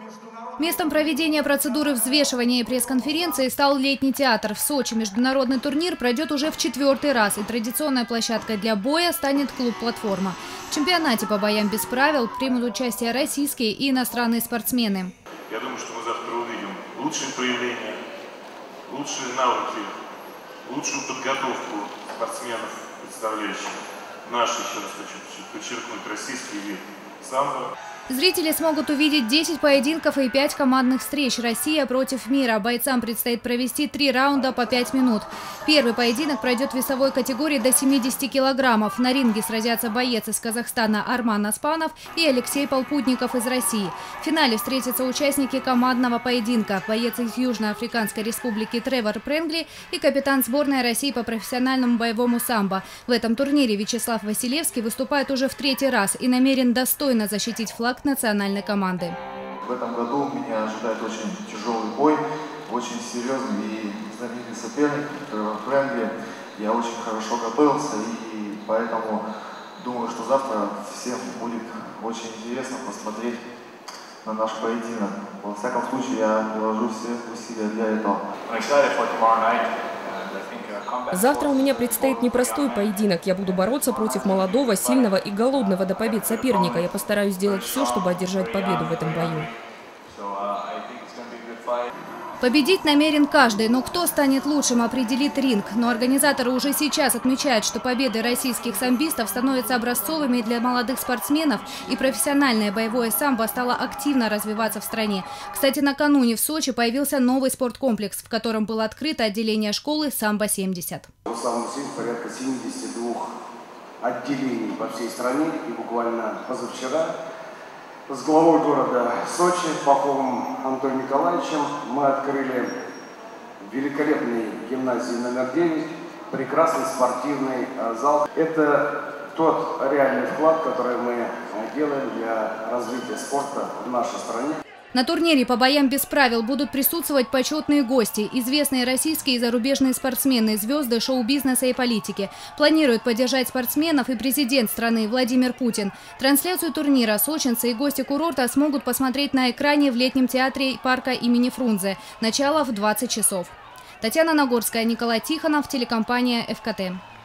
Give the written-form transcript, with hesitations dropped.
Местом проведения процедуры взвешивания и пресс-конференции стал летний театр. В Сочи международный турнир пройдет уже в 4-й раз, и традиционной площадкой для боя станет клуб «Платформа». В чемпионате по боям без правил примут участие российские и иностранные спортсмены. Я думаю, что мы завтра увидим лучшие проявления, лучшие навыки, лучшую подготовку спортсменов, представляющих наш, еще раз хочу подчеркнуть, российский вид самбо. Зрители смогут увидеть 10 поединков и 5 командных встреч. Россия против мира. Бойцам предстоит провести 3 раунда по 5 минут. Первый поединок пройдет в весовой категории до 70 килограммов. На ринге сразятся боец из Казахстана Арман Аспанов и Алексей Полпутников из России. В финале встретятся участники командного поединка. Боец из Южноафриканской республики Тревор Пренгли и капитан сборной России по профессиональному боевому самбо. В этом турнире Вячеслав Василевский выступает уже в 3-й раз и намерен достойно защитить флаг национальной команды. В этом году меня ожидает очень тяжелый бой, очень серьезный и знаменитый соперник Фрэнли. Я очень хорошо готовился и поэтому думаю, что завтра всем будет очень интересно посмотреть на наш поединок. Во всяком случае, я приложу все усилия для этого. Завтра у меня предстоит непростой поединок. Я буду бороться против молодого, сильного и голодного до побед соперника. Я постараюсь сделать все, чтобы одержать победу в этом бою. Победить намерен каждый, но кто станет лучшим, определит ринг. Но организаторы уже сейчас отмечают, что победы российских самбистов становятся образцовыми для молодых спортсменов, и профессиональное боевое самбо стало активно развиваться в стране. Кстати, накануне в Сочи появился новый спорткомплекс, в котором было открыто отделение школы «Самбо-70». В самбо-70 порядка 72 отделений по всей стране, и буквально позавчера с главой города Сочи, Поповым Антонием Николаевичем, мы открыли великолепный гимназии номер 9, прекрасный спортивный зал. Это тот реальный вклад, который мы делаем для развития спорта в нашей стране. На турнире по боям без правил будут присутствовать почетные гости, известные российские и зарубежные спортсмены, звезды шоу-бизнеса и политики. Планируют поддержать спортсменов и президент страны Владимир Путин. Трансляцию турнира сочинцы и гости курорта смогут посмотреть на экране в летнем театре парка имени Фрунзе. Начало в 20 часов. Татьяна Нагорская, Николай Тихонов, телекомпания ФКТ.